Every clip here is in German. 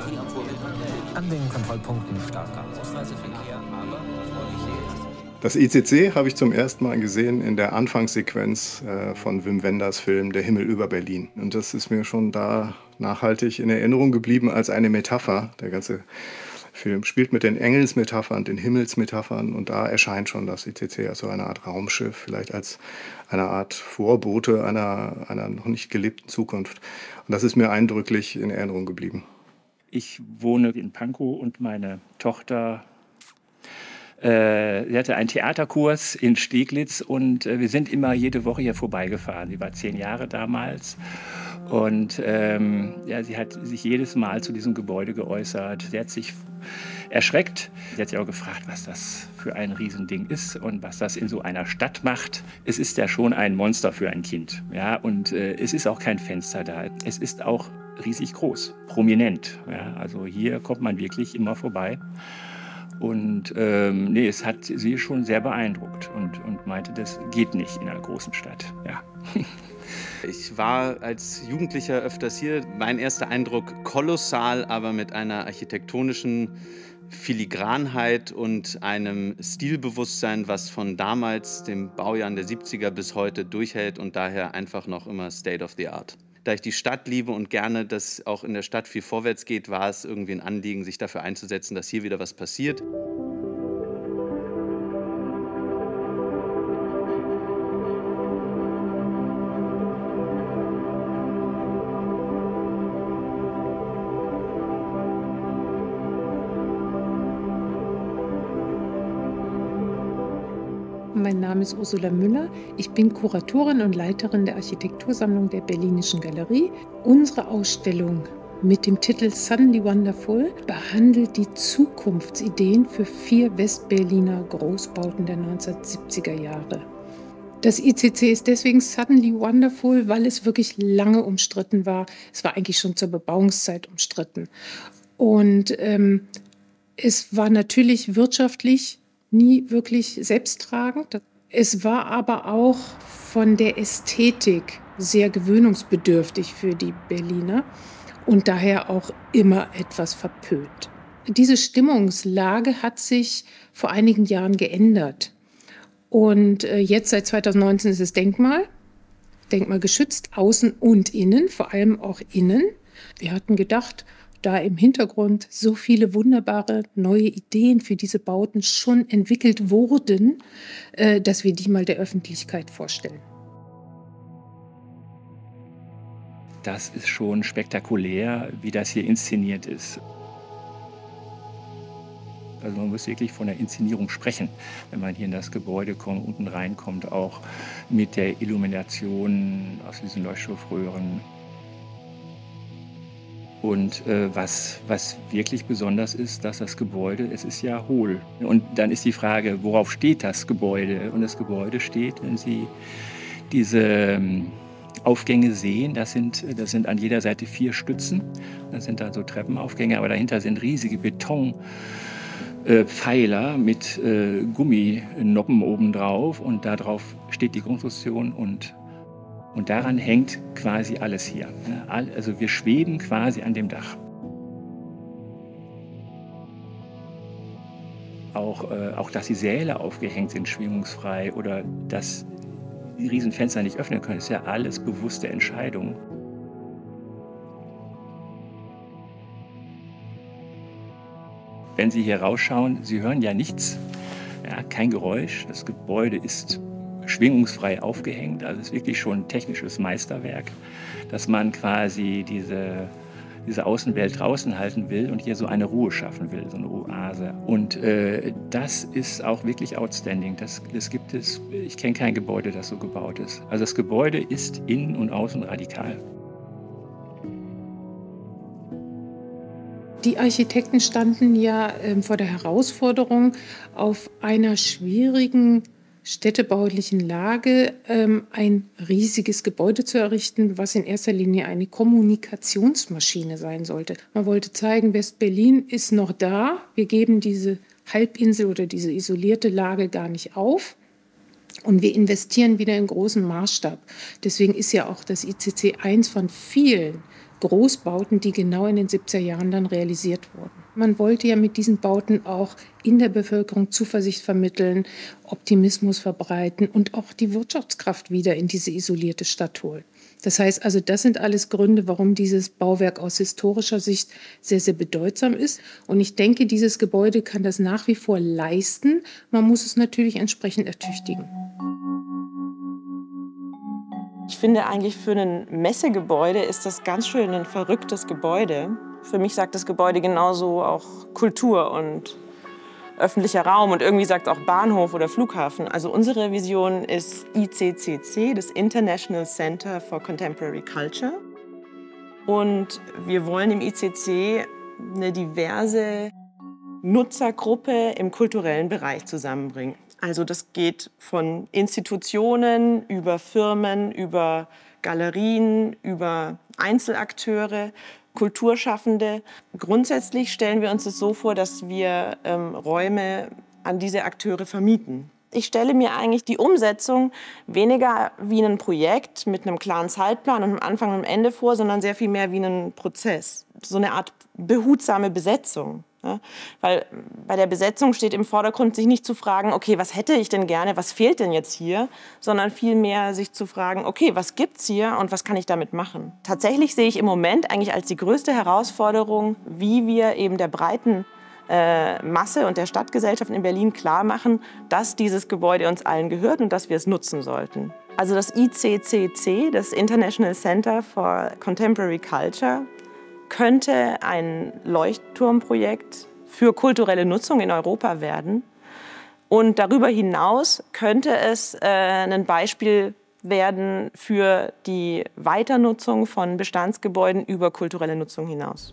An den Kontrollpunkten starker Ausreiseverkehr, aber Das ICC habe ich zum ersten Mal gesehen in der Anfangssequenz von Wim Wenders Film Der Himmel über Berlin. Und das ist mir schon da nachhaltig in Erinnerung geblieben als eine Metapher. Der ganze Film spielt mit den Engelsmetaphern, den Himmelsmetaphern, und da erscheint schon das ICC als so eine Art Raumschiff, vielleicht als eine Art Vorbote einer noch nicht gelebten Zukunft. Und das ist mir eindrücklich in Erinnerung geblieben. Ich wohne in Pankow und meine Tochter, sie hatte einen Theaterkurs in Steglitz und wir sind immer jede Woche hier vorbeigefahren. Sie war 10 Jahre damals und sie hat sich jedes Mal zu diesem Gebäude geäußert. Sie hat sich erschreckt. Sie hat sich auch gefragt, was das für ein Riesending ist und was das in so einer Stadt macht. Es ist ja schon ein Monster für ein Kind. Ja? Und es ist auch kein Fenster da. Es ist auch riesig groß, prominent. Ja? Also hier kommt man wirklich immer vorbei. Und es hat sie schon sehr beeindruckt und meinte, das geht nicht in einer großen Stadt. Ja. Ich war als Jugendlicher öfters hier. Mein erster Eindruck kolossal, aber mit einer architektonischen Filigranheit und einem Stilbewusstsein, was von damals, dem Baujahren der 70er bis heute durchhält und daher einfach noch immer State of the Art. Da ich die Stadt liebe und gerne, dass auch in der Stadt viel vorwärts geht, war es irgendwie ein Anliegen, sich dafür einzusetzen, dass hier wieder was passiert. Mein Name ist Ursula Müller. Ich bin Kuratorin und Leiterin der Architektursammlung der Berlinischen Galerie. Unsere Ausstellung mit dem Titel Suddenly Wonderful behandelt die Zukunftsideen für 4 Westberliner Großbauten der 1970er Jahre. Das ICC ist deswegen Suddenly Wonderful, weil es wirklich lange umstritten war. Es war eigentlich schon zur Bebauungszeit umstritten. Und es war natürlich wirtschaftlich nie wirklich selbsttragend. Es war aber auch von der Ästhetik sehr gewöhnungsbedürftig für die Berliner und daher auch immer etwas verpönt. Diese Stimmungslage hat sich vor einigen Jahren geändert. Und jetzt seit 2019 ist es denkmalgeschützt, außen und innen, vor allem auch innen. Wir hatten gedacht, da im Hintergrund so viele wunderbare neue Ideen für diese Bauten schon entwickelt wurden, dass wir die mal der Öffentlichkeit vorstellen. Das ist schon spektakulär, wie das hier inszeniert ist. Also man muss wirklich von der Inszenierung sprechen, wenn man hier in das Gebäude kommt, unten reinkommt, auch mit der Illumination aus diesen Leuchtstoffröhren. Und was wirklich besonders ist, dass das Gebäude, es ist ja hohl. Und dann ist die Frage, worauf steht das Gebäude? Und das Gebäude steht, wenn Sie diese Aufgänge sehen, das sind an jeder Seite 4 Stützen. Das sind dann so Treppenaufgänge, aber dahinter sind riesige Betonpfeiler mit Gumminoppen obendrauf. Und darauf steht die Konstruktion und daran hängt quasi alles hier. Also wir schweben quasi an dem Dach. Auch dass die Säle aufgehängt sind, schwingungsfrei, oder dass die Riesenfenster nicht öffnen können, ist ja alles bewusste Entscheidung. Wenn Sie hier rausschauen, Sie hören ja nichts, ja, kein Geräusch. Das Gebäude ist schwingungsfrei aufgehängt. Also es ist wirklich schon ein technisches Meisterwerk, dass man quasi diese Außenwelt draußen halten will und hier so eine Ruhe schaffen will, so eine Oase. Und das ist auch wirklich outstanding. Das gibt es, ich kenne kein Gebäude, das so gebaut ist. Also das Gebäude ist innen und außen radikal. Die Architekten standen ja vor der Herausforderung, auf einer schwierigen städtebaulichen Lage ein riesiges Gebäude zu errichten, was in erster Linie eine Kommunikationsmaschine sein sollte. Man wollte zeigen, West-Berlin ist noch da. Wir geben diese Halbinsel oder diese isolierte Lage gar nicht auf. Und wir investieren wieder in großen Maßstab. Deswegen ist ja auch das ICC eins von vielen Großbauten, die genau in den 70er Jahren dann realisiert wurden. Man wollte ja mit diesen Bauten auch in der Bevölkerung Zuversicht vermitteln, Optimismus verbreiten und auch die Wirtschaftskraft wieder in diese isolierte Stadt holen. Das heißt also, das sind alles Gründe, warum dieses Bauwerk aus historischer Sicht sehr, sehr bedeutsam ist. Und ich denke, dieses Gebäude kann das nach wie vor leisten. Man muss es natürlich entsprechend ertüchtigen. Ich finde eigentlich für ein Messegebäude ist das ganz schön ein verrücktes Gebäude. Für mich sagt das Gebäude genauso auch Kultur und öffentlicher Raum und irgendwie sagt es auch Bahnhof oder Flughafen. Also unsere Vision ist ICCC, das International Center for Contemporary Culture. Und wir wollen im ICC eine diverse Nutzergruppe im kulturellen Bereich zusammenbringen. Also das geht von Institutionen über Firmen, über Galerien, über Einzelakteure, Kulturschaffende. Grundsätzlich stellen wir uns das so vor, dass wir Räume an diese Akteure vermieten. Ich stelle mir eigentlich die Umsetzung weniger wie ein Projekt mit einem klaren Zeitplan und einem Anfang und einem Ende vor, sondern sehr viel mehr wie einen Prozess. So eine Art behutsame Besetzung. Ja? Weil bei der Besetzung steht im Vordergrund, sich nicht zu fragen, okay, was hätte ich denn gerne, was fehlt denn jetzt hier, sondern vielmehr sich zu fragen, okay, was gibt's hier und was kann ich damit machen? Tatsächlich sehe ich im Moment eigentlich als die größte Herausforderung, wie wir eben der breiten Masse und der Stadtgesellschaft in Berlin klar machen, dass dieses Gebäude uns allen gehört und dass wir es nutzen sollten. Also das ICCC, das International Center for Contemporary Culture, könnte ein Leuchtturmprojekt für kulturelle Nutzung in Europa werden. Und darüber hinaus könnte es ein Beispiel werden für die Weiternutzung von Bestandsgebäuden über kulturelle Nutzung hinaus.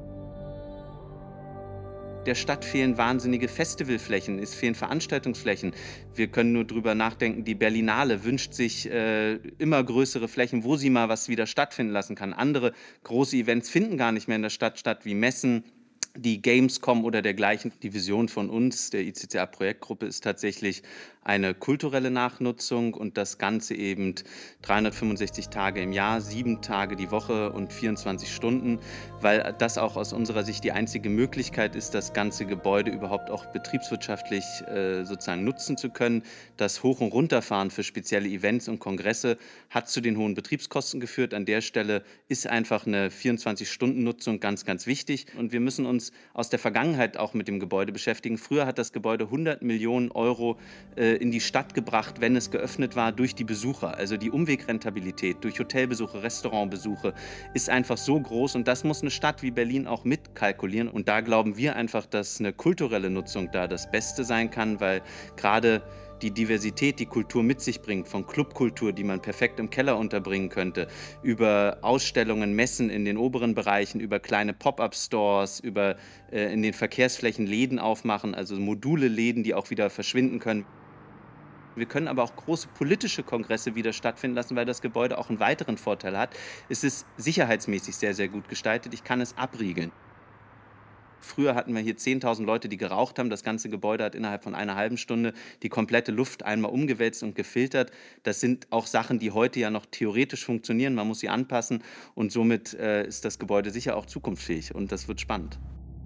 Der Stadt fehlen wahnsinnige Festivalflächen, es fehlen Veranstaltungsflächen. Wir können nur drüber nachdenken, die Berlinale wünscht sich immer größere Flächen, wo sie mal was wieder stattfinden lassen kann. Andere große Events finden gar nicht mehr in der Stadt statt, wie Messen, die Gamescom oder dergleichen. Die Vision von uns, der ICCA-Projektgruppe, ist tatsächlich eine kulturelle Nachnutzung und das Ganze eben 365 Tage im Jahr, 7 Tage die Woche und 24 Stunden, weil das auch aus unserer Sicht die einzige Möglichkeit ist, das ganze Gebäude überhaupt auch betriebswirtschaftlich sozusagen nutzen zu können. Das Hoch- und Runterfahren für spezielle Events und Kongresse hat zu den hohen Betriebskosten geführt. An der Stelle ist einfach eine 24-Stunden-Nutzung ganz, ganz wichtig. Und wir müssen uns aus der Vergangenheit auch mit dem Gebäude beschäftigen. Früher hat das Gebäude 100 Millionen Euro in die Stadt gebracht, wenn es geöffnet war, durch die Besucher. Also die Umwegrentabilität durch Hotelbesuche, Restaurantbesuche ist einfach so groß und das muss eine Stadt wie Berlin auch mitkalkulieren. Und da glauben wir einfach, dass eine kulturelle Nutzung da das Beste sein kann, weil gerade die Diversität, die Kultur mit sich bringt, von Clubkultur, die man perfekt im Keller unterbringen könnte, über Ausstellungen, Messen in den oberen Bereichen, über kleine Pop-up-Stores, über in den Verkehrsflächen Läden aufmachen, also Module-Läden, die auch wieder verschwinden können. Wir können aber auch große politische Kongresse wieder stattfinden lassen, weil das Gebäude auch einen weiteren Vorteil hat. Es ist sicherheitsmäßig sehr, sehr gut gestaltet. Ich kann es abriegeln. Früher hatten wir hier 10.000 Leute, die geraucht haben. Das ganze Gebäude hat innerhalb von einer halben Stunde die komplette Luft einmal umgewälzt und gefiltert. Das sind auch Sachen, die heute ja noch theoretisch funktionieren. Man muss sie anpassen und somit ist das Gebäude sicher auch zukunftsfähig und das wird spannend.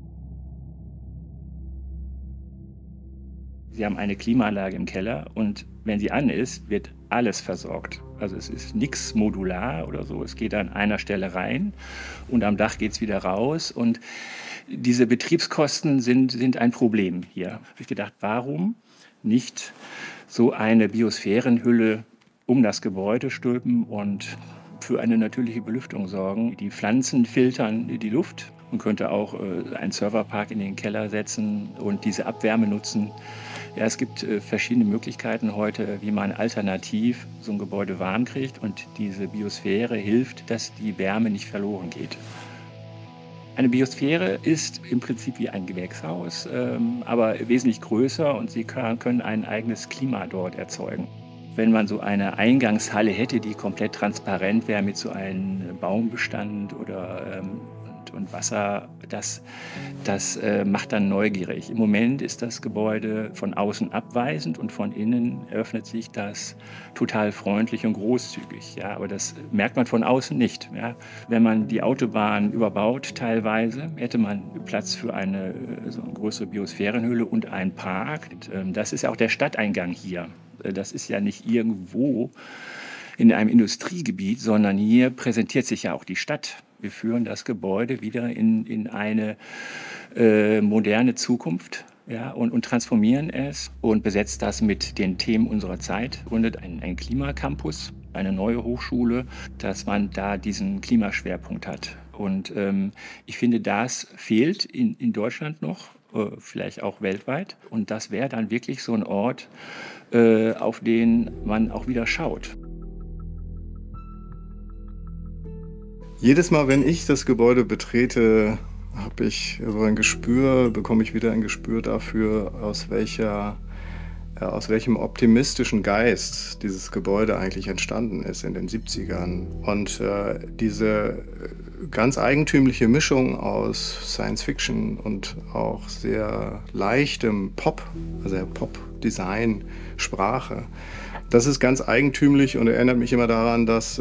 Sie haben eine Klimaanlage im Keller und wenn sie an ist, wird alles versorgt. Also es ist nichts modular oder so. Es geht an einer Stelle rein und am Dach geht es wieder raus. Und diese Betriebskosten sind ein Problem hier. Da habe ich gedacht, warum nicht so eine Biosphärenhülle um das Gebäude stülpen und für eine natürliche Belüftung sorgen. Die Pflanzen filtern die Luft. Man könnte auch einen Serverpark in den Keller setzen und diese Abwärme nutzen. Ja, es gibt verschiedene Möglichkeiten heute, wie man alternativ so ein Gebäude warm kriegt und diese Biosphäre hilft, dass die Wärme nicht verloren geht. Eine Biosphäre ist im Prinzip wie ein Gewächshaus, aber wesentlich größer und Sie können ein eigenes Klima dort erzeugen. Wenn man so eine Eingangshalle hätte, die komplett transparent wäre mit so einem Baumbestand oder und Wasser, das macht dann neugierig. Im Moment ist das Gebäude von außen abweisend und von innen öffnet sich das total freundlich und großzügig. Ja, aber das merkt man von außen nicht. Ja. Wenn man die Autobahn überbaut teilweise, hätte man Platz für so eine größere Biosphärenhöhle und einen Park. Und, das ist ja auch der Stadteingang hier. Das ist ja nicht irgendwo in einem Industriegebiet, sondern hier präsentiert sich ja auch die Stadt. Wir führen das Gebäude wieder in eine moderne Zukunft, ja, und transformieren es und besetzt das mit den Themen unserer Zeit. Gründet einen Klimacampus, eine neue Hochschule, dass man da diesen Klimaschwerpunkt hat. Und ich finde, das fehlt in Deutschland noch, vielleicht auch weltweit. Und das wäre dann wirklich so ein Ort, auf den man auch wieder schaut. Jedes Mal, wenn ich das Gebäude betrete, bekomme ich wieder ein Gespür dafür, aus welchem optimistischen Geist dieses Gebäude eigentlich entstanden ist in den 70ern. Und diese ganz eigentümliche Mischung aus Science Fiction und auch sehr leichtem Pop, also Pop-Design, Sprache, das ist ganz eigentümlich und erinnert mich immer daran, dass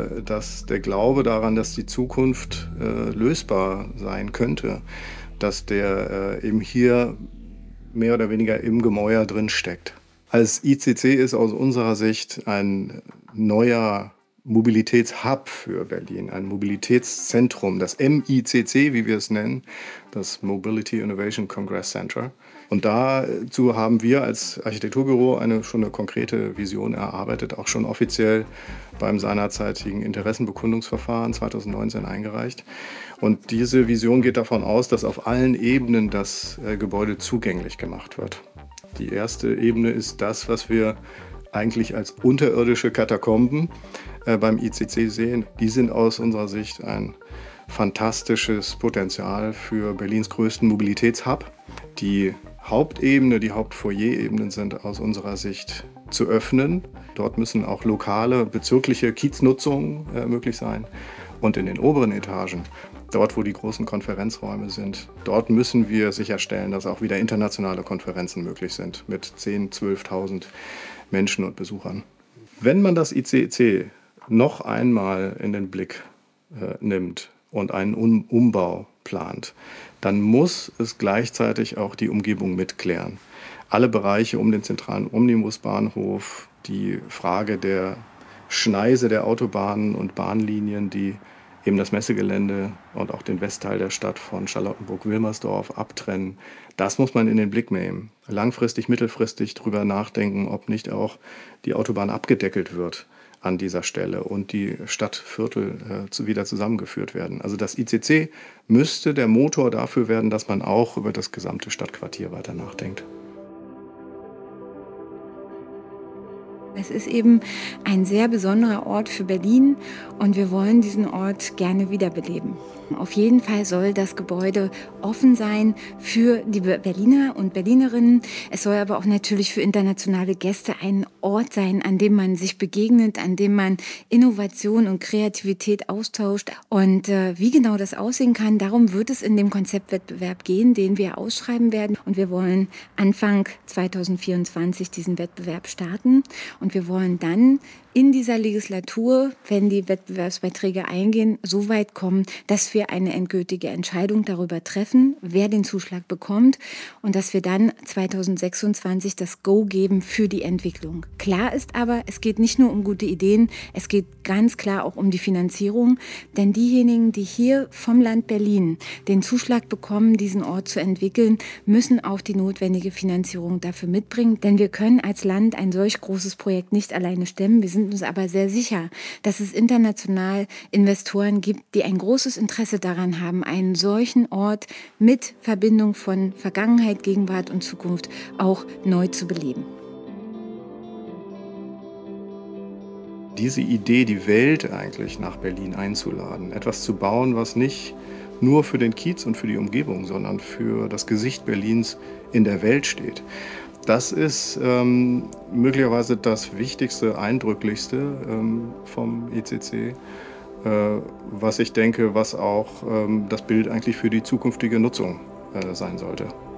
der Glaube daran, dass die Zukunft lösbar sein könnte, dass der eben hier mehr oder weniger im Gemäuer drin steckt. Als ICC ist aus unserer Sicht ein neuer Mobilitätshub für Berlin, ein Mobilitätszentrum, das MICC, wie wir es nennen, das Mobility Innovation Congress Center. Und dazu haben wir als Architekturbüro schon eine konkrete Vision erarbeitet, auch schon offiziell beim seinerzeitigen Interessenbekundungsverfahren 2019 eingereicht. Und diese Vision geht davon aus, dass auf allen Ebenen das Gebäude zugänglich gemacht wird. Die erste Ebene ist das, was wir eigentlich als unterirdische Katakomben beim ICC sehen. Die sind aus unserer Sicht ein fantastisches Potenzial für Berlins größten Mobilitätshub. Die Hauptebene, die Hauptfoyer-Ebenen sind aus unserer Sicht zu öffnen. Dort müssen auch lokale, bezirkliche Kieznutzungen möglich sein. Und in den oberen Etagen, dort wo die großen Konferenzräume sind, dort müssen wir sicherstellen, dass auch wieder internationale Konferenzen möglich sind mit 10.000, 12.000 Menschen und Besuchern. Wenn man das ICC noch einmal in den Blick nimmt und einen Umbau plant, dann muss es gleichzeitig auch die Umgebung mitklären. Alle Bereiche um den zentralen Omnibusbahnhof, die Frage der Schneise der Autobahnen und Bahnlinien, die eben das Messegelände und auch den Westteil der Stadt von Charlottenburg-Wilmersdorf abtrennen, das muss man in den Blick nehmen. Langfristig, mittelfristig drüber nachdenken, ob nicht auch die Autobahn abgedeckelt wird an dieser Stelle und die Stadtviertel wieder zusammengeführt werden. Also das ICC müsste der Motor dafür werden, dass man auch über das gesamte Stadtquartier weiter nachdenkt. Es ist eben ein sehr besonderer Ort für Berlin und wir wollen diesen Ort gerne wiederbeleben. Auf jeden Fall soll das Gebäude offen sein für die Berliner und Berlinerinnen. Es soll aber auch natürlich für internationale Gäste ein Ort sein, an dem man sich begegnet, an dem man Innovation und Kreativität austauscht. Und wie genau das aussehen kann, darum wird es in dem Konzeptwettbewerb gehen, den wir ausschreiben werden. Und wir wollen Anfang 2024 diesen Wettbewerb starten. Und wir wollen dann in dieser Legislatur, wenn die Wettbewerbsbeiträge eingehen, so weit kommen, dass wir eine endgültige Entscheidung darüber treffen, wer den Zuschlag bekommt und dass wir dann 2026 das Go geben für die Entwicklung. Klar ist aber, es geht nicht nur um gute Ideen, es geht ganz klar auch um die Finanzierung, denn diejenigen, die hier vom Land Berlin den Zuschlag bekommen, diesen Ort zu entwickeln, müssen auch die notwendige Finanzierung dafür mitbringen, denn wir können als Land ein solch großes Projekt nicht alleine stemmen. Wir sind uns aber sehr sicher, dass es international Investoren gibt, die ein großes Interesse daran haben, einen solchen Ort mit Verbindung von Vergangenheit, Gegenwart und Zukunft auch neu zu beleben. Diese Idee, die Welt eigentlich nach Berlin einzuladen, etwas zu bauen, was nicht nur für den Kiez und für die Umgebung, sondern für das Gesicht Berlins in der Welt steht. Das ist möglicherweise das Wichtigste, Eindrücklichste vom ICC. was ich denke, was auch das Bild eigentlich für die zukünftige Nutzung sein sollte.